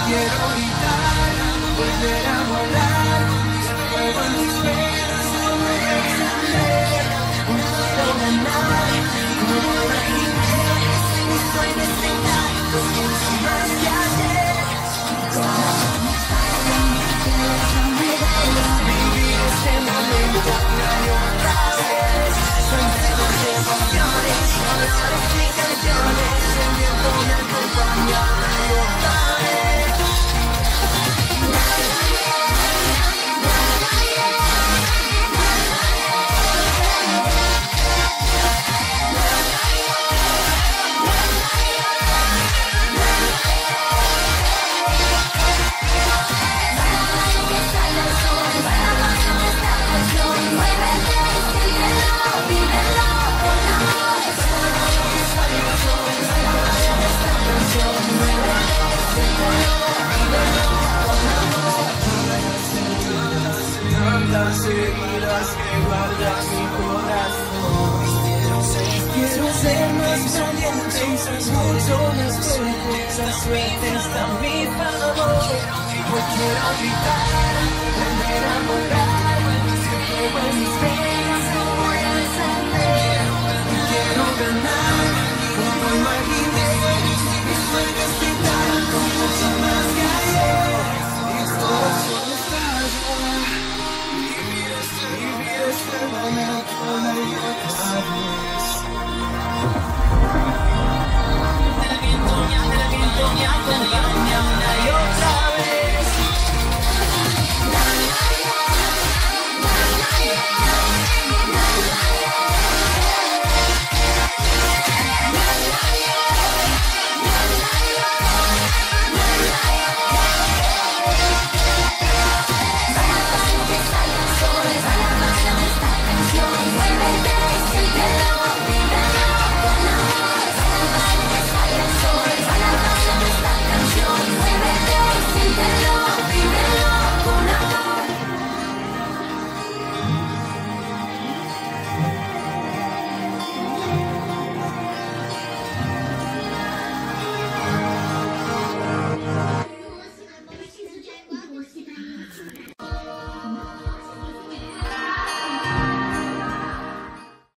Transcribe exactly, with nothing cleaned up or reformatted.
quiero gritar, volver a volar, fuego en mis venas, como exhalar. Hoy quiero ganar, como la gente, estoy destinado, mucho más que ayer. Vivir este momento una y otra vez. Soy lleno de emociones, colores y canciones. El viento me acompaña una y otra vez. Tantas heridas que guarda mi corazón. Quiero ser más valiente, soy mucho más fuerte. La suerte está a mi favor. Hoy quiero gritar, volver a volar.